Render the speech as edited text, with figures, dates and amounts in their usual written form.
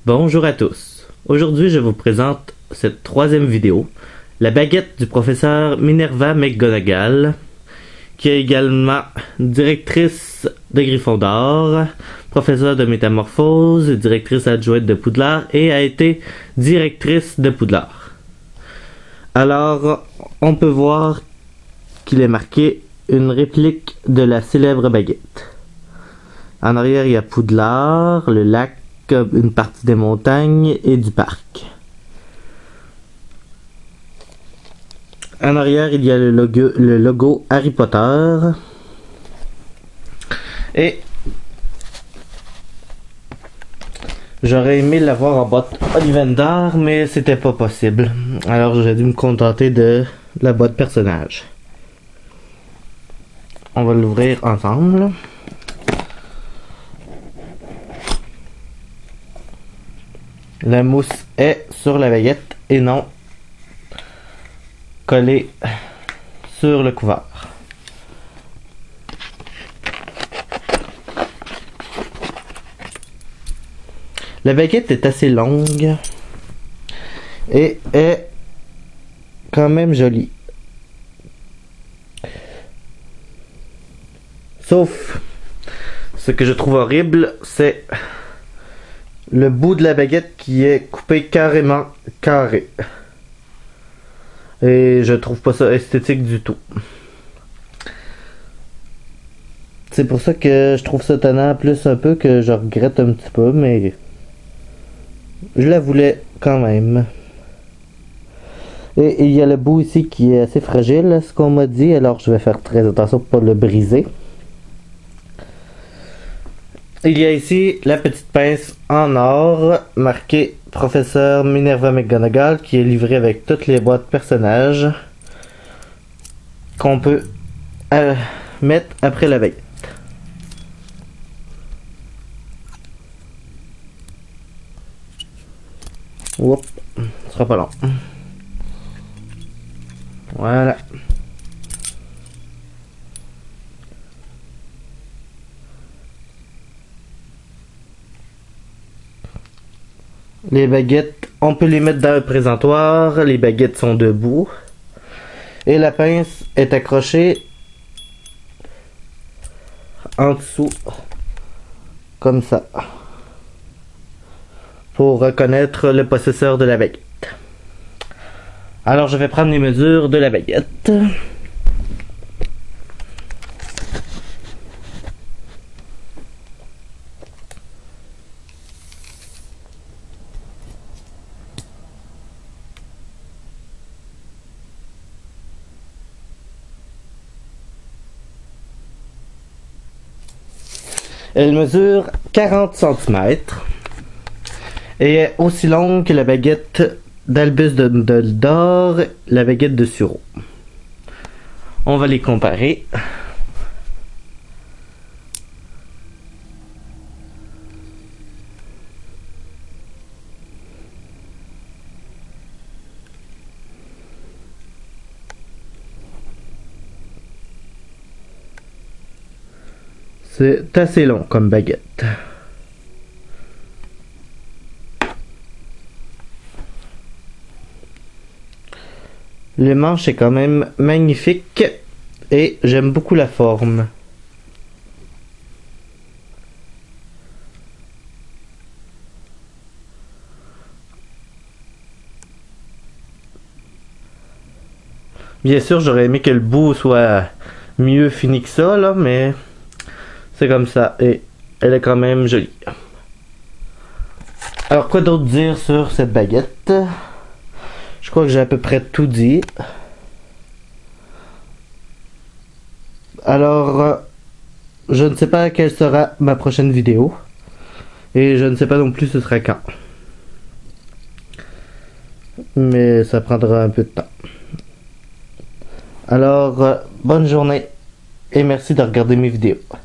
Bonjour à tous. Aujourd'hui, je vous présente cette troisième vidéo, la baguette du professeur Minerva McGonagall, qui est également directrice de Gryffondor, professeure de métamorphose, directrice adjointe de Poudlard et a été directrice de Poudlard. Alors, on peut voir qu'il est marqué une réplique de la célèbre baguette. En arrière, il y a Poudlard, le lac, une partie des montagnes et du parc. En arrière, il y a le logo Harry Potter. Et j'aurais aimé l'avoir en boîte Ollivander, mais c'était pas possible. Alors j'ai dû me contenter de la boîte personnage. On va l'ouvrir ensemble. La mousse est sur la baguette et non collée sur le couvert. La baguette est assez longue et est quand même jolie. Sauf, ce que je trouve horrible, c'est le bout de la baguette qui est coupé carrément carré. Et je trouve pas ça esthétique du tout. C'est pour ça que je trouve ça tannant, plus un peu que je regrette un petit peu, mais je la voulais quand même. Et il y a le bout ici qui est assez fragile, ce qu'on m'a dit, alors je vais faire très attention pour pas le briser. Il y a ici la petite pince en or marquée Professeur Minerva McGonagall qui est livrée avec toutes les boîtes personnages qu'on peut mettre après la baguette. Oups, ce sera pas long. Voilà. Les baguettes, on peut les mettre dans un présentoir. Les baguettes sont debout. Et la pince est accrochée en dessous. Comme ça. Pour reconnaître le possesseur de la baguette. Alors je vais prendre les mesures de la baguette. Elle mesure 40 cm et est aussi longue que la baguette d'Albus Dumbledore, la baguette de Suro. On va les comparer. C'est assez long comme baguette. Le manche est quand même magnifique et j'aime beaucoup la forme. Bien sûr, j'aurais aimé que le bout soit mieux fini que ça, là, mais c'est comme ça, et elle est quand même jolie. Alors, quoi d'autre dire sur cette baguette? Je crois que j'ai à peu près tout dit. Alors, je ne sais pas quelle sera ma prochaine vidéo. Et je ne sais pas non plus ce sera quand. Mais ça prendra un peu de temps. Alors, bonne journée et merci de regarder mes vidéos.